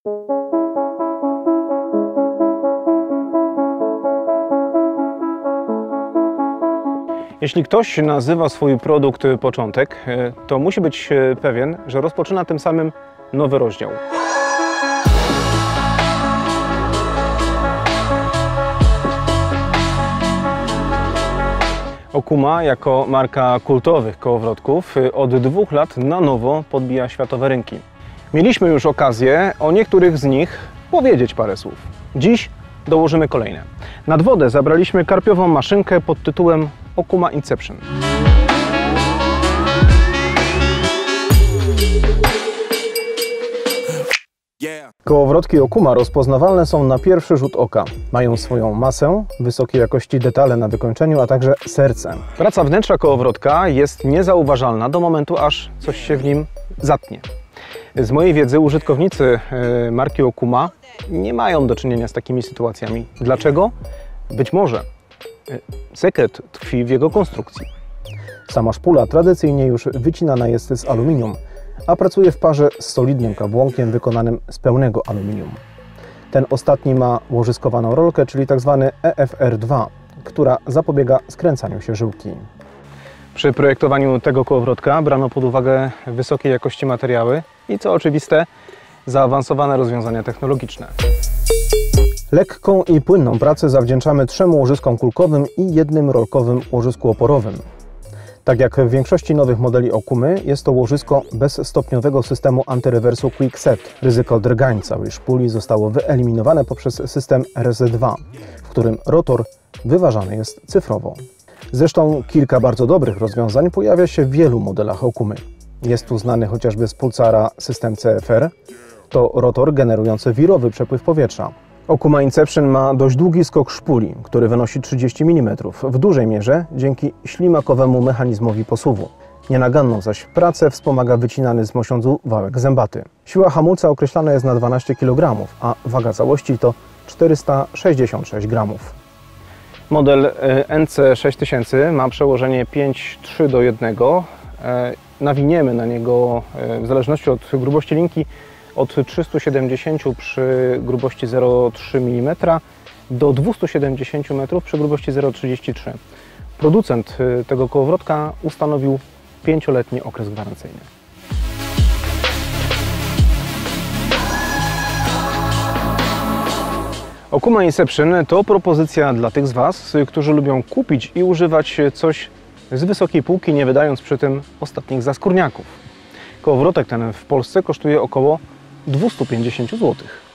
Jeśli ktoś nazywa swój produkt początek, to musi być pewien, że rozpoczyna tym samym nowy rozdział. Okuma jako marka kultowych kołowrotków od 2 lat na nowo podbija światowe rynki. Mieliśmy już okazję o niektórych z nich powiedzieć parę słów. Dziś dołożymy kolejne. Nad wodę zabraliśmy karpiową maszynkę pod tytułem Okuma Inception. Kołowrotki Okuma rozpoznawalne są na pierwszy rzut oka. Mają swoją masę, wysokiej jakości detale na wykończeniu, a także serce. Praca wnętrza kołowrotka jest niezauważalna do momentu, aż coś się w nim zatnie. Z mojej wiedzy użytkownicy marki Okuma nie mają do czynienia z takimi sytuacjami. Dlaczego? Być może sekret tkwi w jego konstrukcji. Sama szpula tradycyjnie już wycinana jest z aluminium, a pracuje w parze z solidnym kabłonkiem wykonanym z pełnego aluminium. Ten ostatni ma łożyskowaną rolkę, czyli tzw. EFR2, która zapobiega skręcaniu się żyłki. Przy projektowaniu tego kołowrotka brano pod uwagę wysokiej jakości materiały i, co oczywiste, zaawansowane rozwiązania technologiczne. Lekką i płynną pracę zawdzięczamy 3 łożyskom kulkowym i 1 rolkowym łożysku oporowym. Tak jak w większości nowych modeli Okumy, jest to łożysko bez stopniowego systemu antyrewersu Quickset. Ryzyko drgań całej szpuli zostało wyeliminowane poprzez system RS2, w którym rotor wyważany jest cyfrowo. Zresztą kilka bardzo dobrych rozwiązań pojawia się w wielu modelach Okumy. Jest tu znany chociażby z Pulsara system CFR, to rotor generujący wirowy przepływ powietrza. Okuma Inception ma dość długi skok szpuli, który wynosi 30 mm, w dużej mierze dzięki ślimakowemu mechanizmowi posuwu. Nienaganną zaś pracę wspomaga wycinany z mosiądzu wałek zębaty. Siła hamulca określana jest na 12 kg, a waga całości to 466 g. Model NC6000 ma przełożenie 5:3:1. Nawiniemy na niego w zależności od grubości linki od 370 przy grubości 0,3 mm do 270 m przy grubości 0,33 m. Producent tego kołowrotka ustanowił 5-letni okres gwarancyjny. Okuma Inception to propozycja dla tych z Was, którzy lubią kupić i używać coś z wysokiej półki, nie wydając przy tym ostatnich zaskórniaków. Kołowrotek ten w Polsce kosztuje około 250 zł.